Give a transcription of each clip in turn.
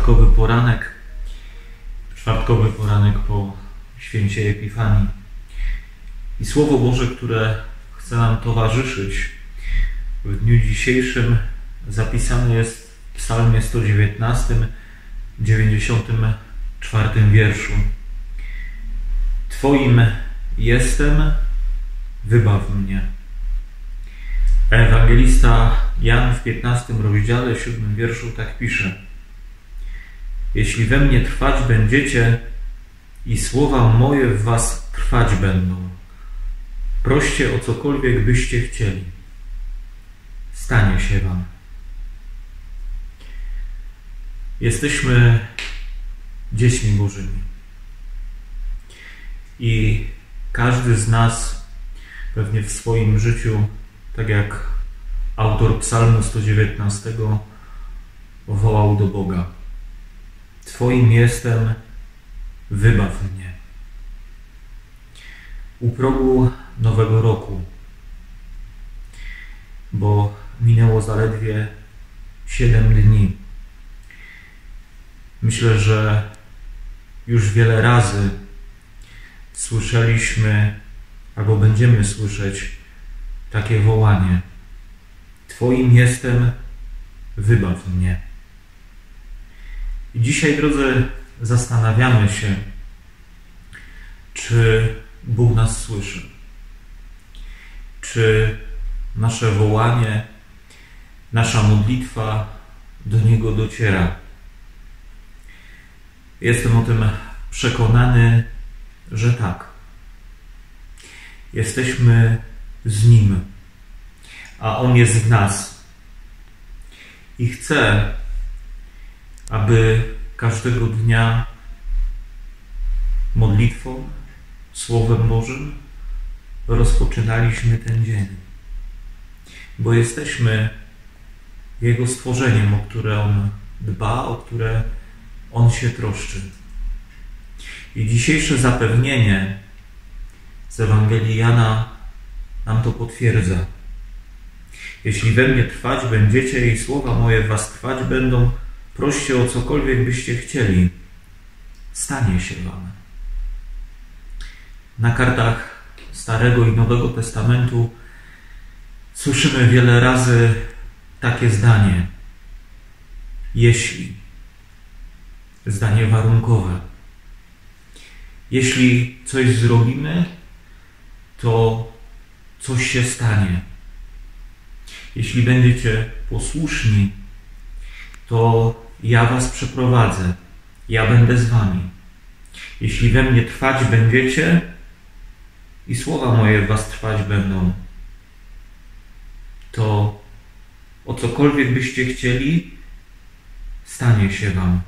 czwartkowy poranek po święcie Epifanii. I Słowo Boże, które chce nam towarzyszyć w dniu dzisiejszym, zapisane jest w Psalmie 119, 94 wierszu. Twoim jestem, wybaw mnie. Ewangelista Jan w 15 rozdziale, 7 wierszu tak pisze: Jeśli we mnie trwać będziecie i słowa moje w was trwać będą, proście o cokolwiek byście chcieli, stanie się wam. Jesteśmy dziećmi Bożymi i każdy z nas pewnie w swoim życiu, tak jak autor Psalmu 119, wołał do Boga: Twoim jestem, wybaw mnie. U progu nowego roku, bo minęło zaledwie 7 dni. Myślę, że już wiele razy słyszeliśmy albo będziemy słyszeć takie wołanie: Twoim jestem, wybaw mnie. I dzisiaj, drodzy, zastanawiamy się, czy Bóg nas słyszy, czy nasze wołanie, nasza modlitwa do Niego dociera. Jestem o tym przekonany, że tak. Jesteśmy z Nim, a On jest w nas. I chce, aby każdego dnia modlitwą, Słowem Bożym rozpoczynaliśmy ten dzień. Bo jesteśmy Jego stworzeniem, o które On dba, o które On się troszczy. I dzisiejsze zapewnienie z Ewangelii Jana nam to potwierdza. Jeśli we mnie trwać będziecie i słowa moje w was trwać będą, proście o cokolwiek byście chcieli, stanie się wam. Na kartach Starego i Nowego Testamentu słyszymy wiele razy takie zdanie: jeśli. Zdanie warunkowe. Jeśli coś zrobimy, to coś się stanie. Jeśli będziecie posłuszni, to ja was przeprowadzę. Ja będę z wami. Jeśli we mnie trwać będziecie i słowa moje w was trwać będą, to o cokolwiek byście chcieli, stanie się wam.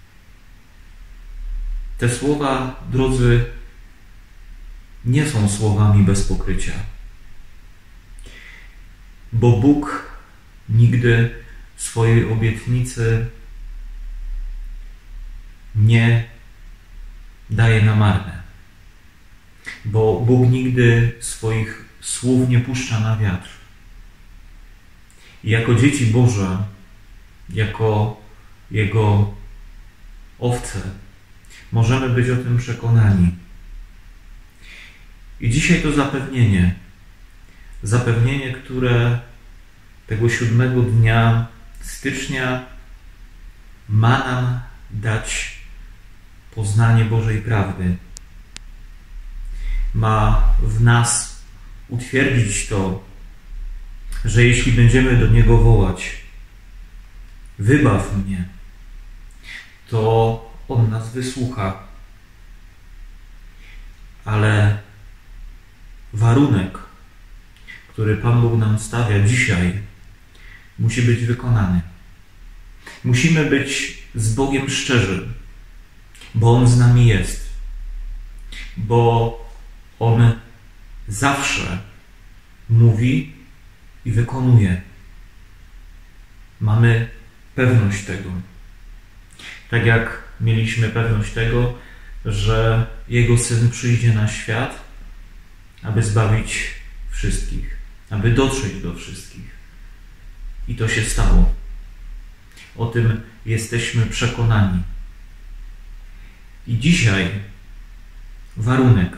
Te słowa, drodzy, nie są słowami bez pokrycia. Bo Bóg nigdy swojej obietnicy nie daje na marne. Bo Bóg nigdy swoich słów nie puszcza na wiatr. I jako dzieci Boże, jako Jego owce, możemy być o tym przekonani. I dzisiaj to zapewnienie, które tego 7 dnia stycznia ma nam dać poznanie Bożej prawdy. Ma w nas utwierdzić to, że jeśli będziemy do Niego wołać: wybaw mnie, to On nas wysłucha. Ale warunek, który Pan Bóg nam stawia dzisiaj, musi być wykonany. Musimy być z Bogiem szczerzy, bo On z nami jest. Bo On zawsze mówi i wykonuje. Mamy pewność tego. Tak jak mieliśmy pewność tego, że Jego Syn przyjdzie na świat, aby zbawić wszystkich, aby dotrzeć do wszystkich. I to się stało. O tym jesteśmy przekonani. I dzisiaj warunek,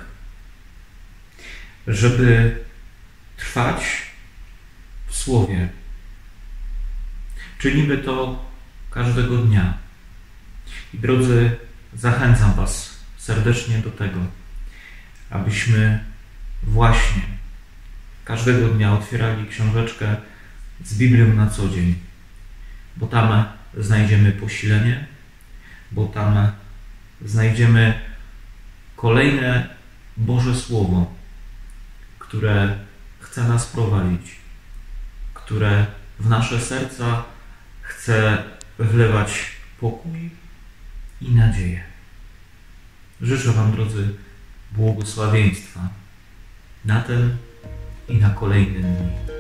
żeby trwać w Słowie. Czynimy to każdego dnia. I drodzy, zachęcam Was serdecznie do tego, abyśmy właśnie każdego dnia otwierali książeczkę z Biblią na co dzień, bo tam znajdziemy posilenie, bo tam znajdziemy kolejne Boże Słowo, które chce nas prowadzić, które w nasze serca chce wlewać pokój i nadzieję. Życzę Wam, drodzy, błogosławieństwa na ten i na kolejne dni.